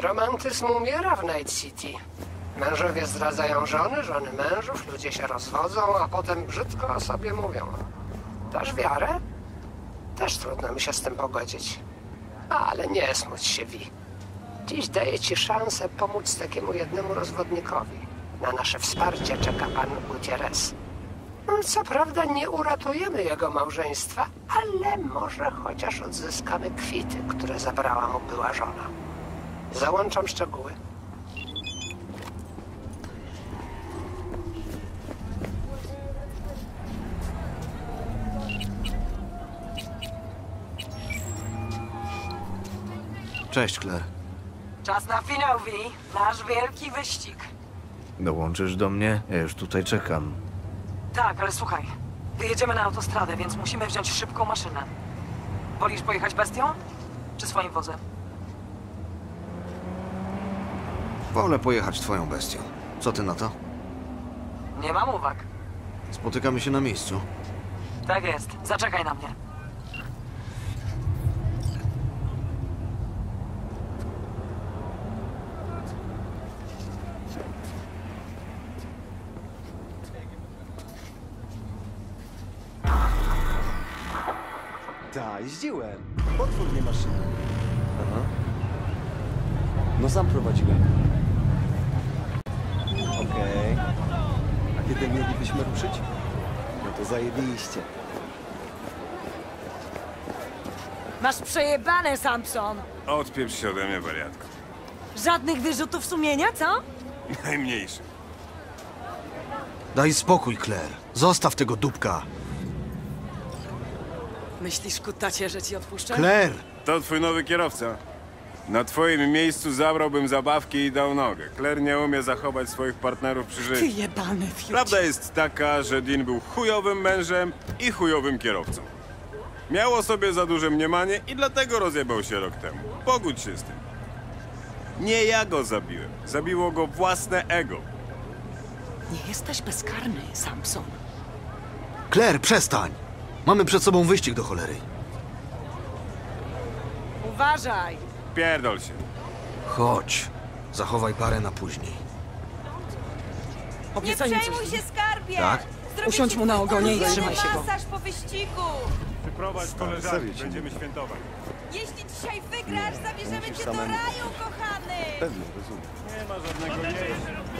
Romantyzm umiera w Night City. Mężowie zdradzają żony, żony mężów, ludzie się rozwodzą, a potem brzydko o sobie mówią. Dasz wiarę? Też trudno mi się z tym pogodzić. Ale nie smuć się, Vi. Dziś daję ci szansę pomóc takiemu jednemu rozwodnikowi. Na nasze wsparcie czeka pan Gutierrez. No, co prawda nie uratujemy jego małżeństwa, ale może chociaż odzyskamy kwity, które zabrała mu była żona. Załączam szczegóły. Cześć, Claire. Czas na finał, Vi. Nasz wielki wyścig. Dołączysz do mnie? Ja już tutaj czekam. Tak, ale słuchaj. Wyjedziemy na autostradę, więc musimy wziąć szybką maszynę. Wolisz pojechać bestią? Czy swoim wozem? Wolę pojechać twoją bestią. Co ty na to? Nie mam uwag. Spotykamy się na miejscu. Tak jest. Zaczekaj na mnie. Tak, jeździłem. Potwór nie maszyny. Aha. No sam prowadziłem. Okej. A kiedy mielibyśmy ruszyć? No to zajebiście. Masz przejebane, Samson! Odpieprz się ode mnie, wariatko. Żadnych wyrzutów sumienia, co? Najmniejszy. Daj spokój, Claire. Zostaw tego dupka. Myślisz, kutacie, że ci odpuszczę? Claire! To twój nowy kierowca. Na twoim miejscu zabrałbym zabawki i dał nogę. Claire nie umie zachować swoich partnerów przy Ty życiu. jebany fiut. Prawda jest taka, że Dean był chujowym mężem i chujowym kierowcą. Miał o sobie za duże mniemanie i dlatego rozjebał się rok temu. Pogódź się z tym. Nie ja go zabiłem. Zabiło go własne ego. Nie jesteś bezkarny, Samson. Claire, przestań! Mamy przed sobą wyścig do cholery. Uważaj! Pierdol się. Chodź. Zachowaj parę na później. Nie Obiecaj mi przejmuj coś. się, skarbie! Tak? Zrobię Usiądź ci mu na ogonie i ulubiony trzymaj się go. masaż po wyścigu! Wyprowadź koleżanki, będziemy świętować. Jeśli dzisiaj wygrasz, zabierzemy musisz cię do samemu. raju, kochany! Pewnie, rozumiem. Nie ma żadnego jej.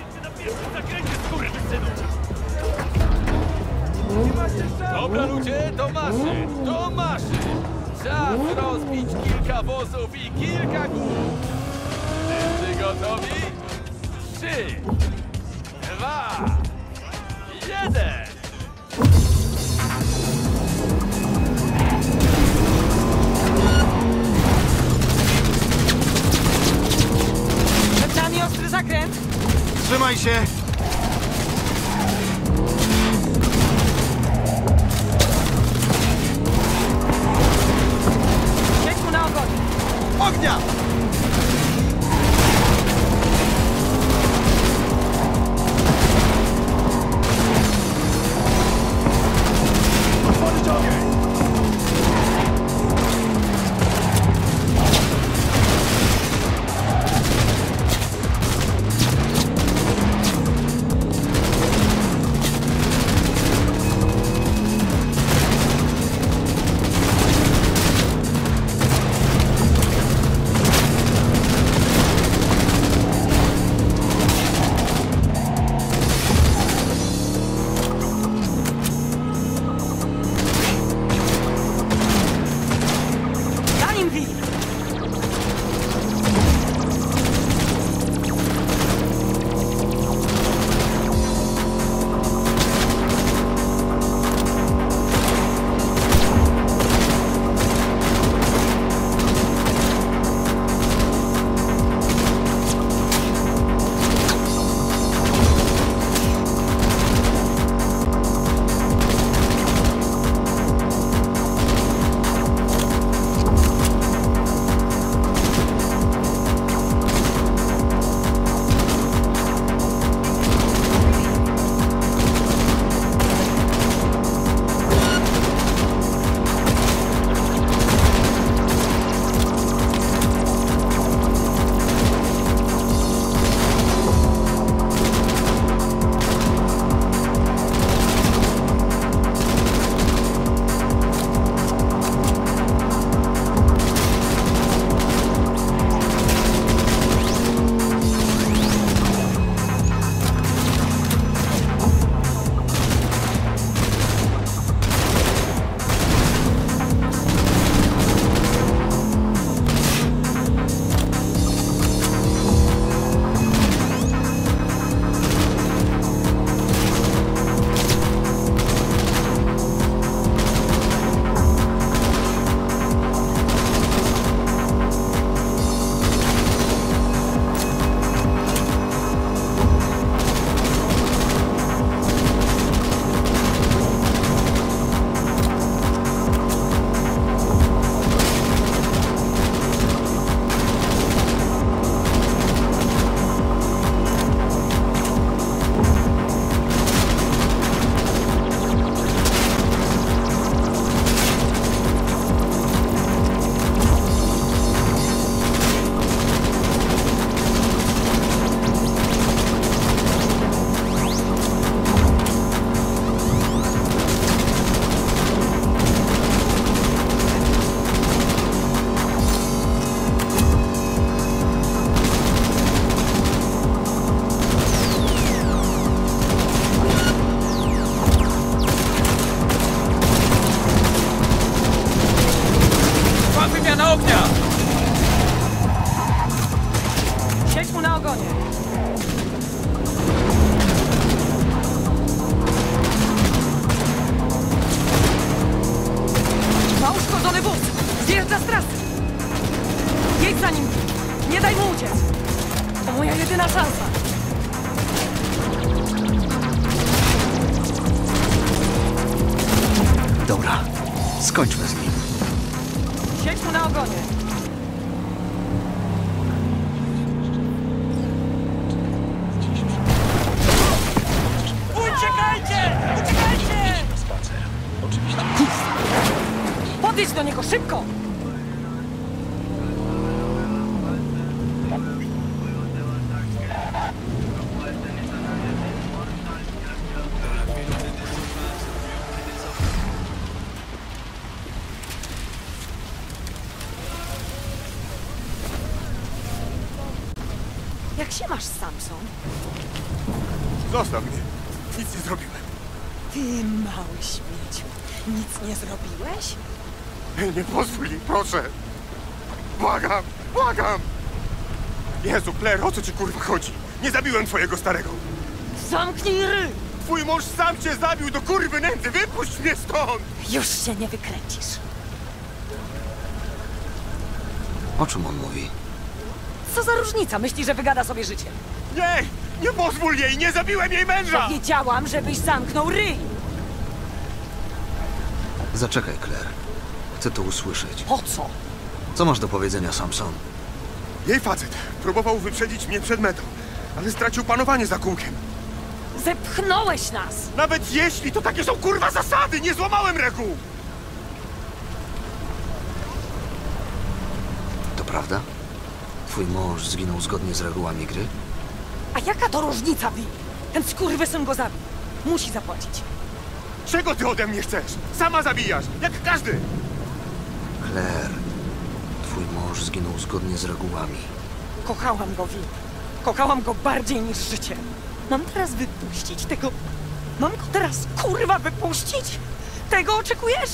Dobra ludzie, do maszyn! Do maszyn! Czas rozbić kilka wozów i kilka głów! Wszyscy gotowi? 3, 2, 1! Przed nami ostry zakręt! Trzymaj się! Jedź mu na ogonie! Ognia! Siedź mu na ogonie! Ma uszkodzony wóz! Zjeżdża z trasy! Jedź za nim! Nie daj mu uciec! To moja jedyna szansa! Dobra, skończmy z nim. Siedź mu na ogonie! Uciekajcie! Uciekajcie! Podejdź do niego szybko! Jak się masz, Samson? Zostaw mnie. Nic nie zrobiłem. Ty mały śmieciu. Nic nie zrobiłeś? Nie pozwól mi, proszę. Błagam, błagam. Jezu, Claire, o co ci kurwa chodzi? Nie zabiłem twojego starego. Zamknij ryj! Twój mąż sam cię zabił do kurwy nędzy. Wypuść mnie stąd. Już się nie wykręcisz. O czym on mówi? Co za różnica? Myśli, że wygada sobie życie. Nie, nie pozwól jej. Nie zabiłem jej męża. Powiedziałam, żebyś zamknął ryj! Zaczekaj, Claire. Chcę to usłyszeć. Po co? Co masz do powiedzenia, Samson? Jej facet próbował wyprzedzić mnie przed metą, ale stracił panowanie za kółkiem. Zepchnąłeś nas! Nawet jeśli to takie są kurwa zasady, nie złamałem reguł. To prawda? Twój mąż zginął zgodnie z regułami gry? A jaka to różnica, Wi? Ten skurwysyn go zabił. Musi zapłacić. Czego ty ode mnie chcesz? Sama zabijasz, jak każdy. Claire, twój mąż zginął zgodnie z regułami. Kochałam go, Wi. Kochałam go bardziej niż życie. Mam teraz wypuścić tego... Mam go teraz, kurwa, wypuścić? Tego oczekujesz?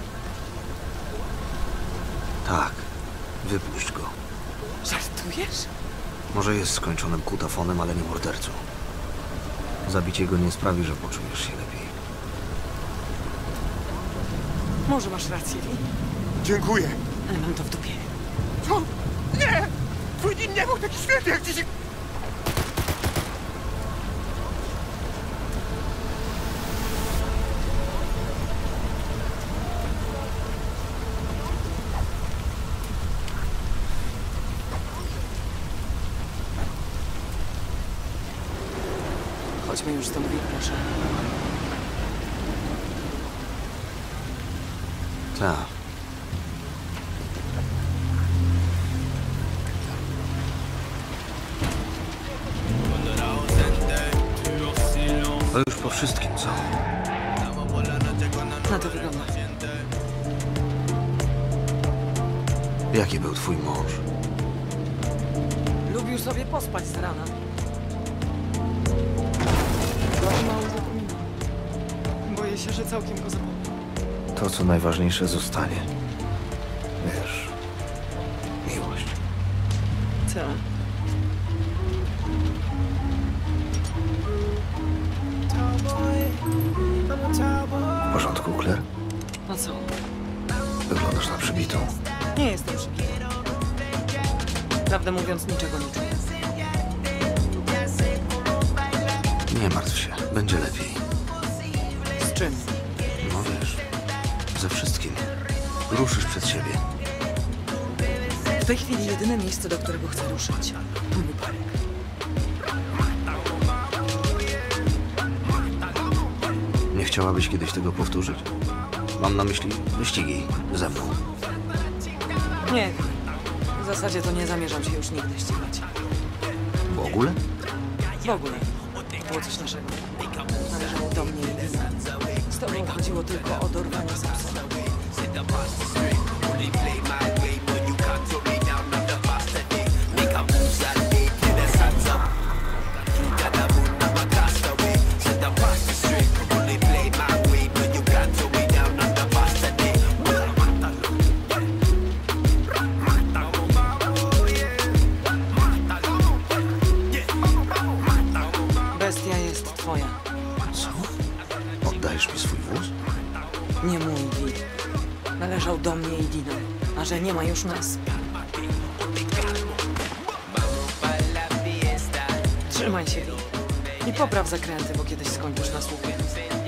Tak, wypuść go. Żartujesz? Może jest skończonym kutafonem, ale nie mordercą. Zabicie go nie sprawi, że poczujesz się lepiej. Może masz rację, Wi. Dziękuję. Ale mam to w dupie. Co? Nie! Twój dzień nie był taki świetny jak dziś. Chodźmy już stąd, Wi, proszę. Tak. To już po wszystkim, co? Na to wygląda. Jaki był twój mąż? Lubił sobie pospać z rana. Mało zapominam. Boję się, że całkiem go zapomnę. To, co najważniejsze, zostanie. Wiesz, miłość. Co? W porządku, Claire? A co? Wyglądasz na przybitą. Nie jestem przybita. Prawdę mówiąc, niczego nie czuję. Nie martw się, będzie lepiej. Z czym? No wiesz, ze wszystkim. Ruszysz przed siebie. W tej chwili jedyne miejsce, do którego chcę ruszyć, to mój park. Nie chciałabyś kiedyś tego powtórzyć? Mam na myśli wyścigi ze mną. Nie. W zasadzie to nie zamierzam się już nigdy ścigać. W ogóle? W ogóle. Było coś naszego. Należało do mnie i Lina. Z tobą chodziło tylko o dorwanie Samsona. Należał do mnie i Dina, a że nie ma już nas. Trzymaj się, Lee. I popraw zakręty, bo kiedyś skończysz na słupie.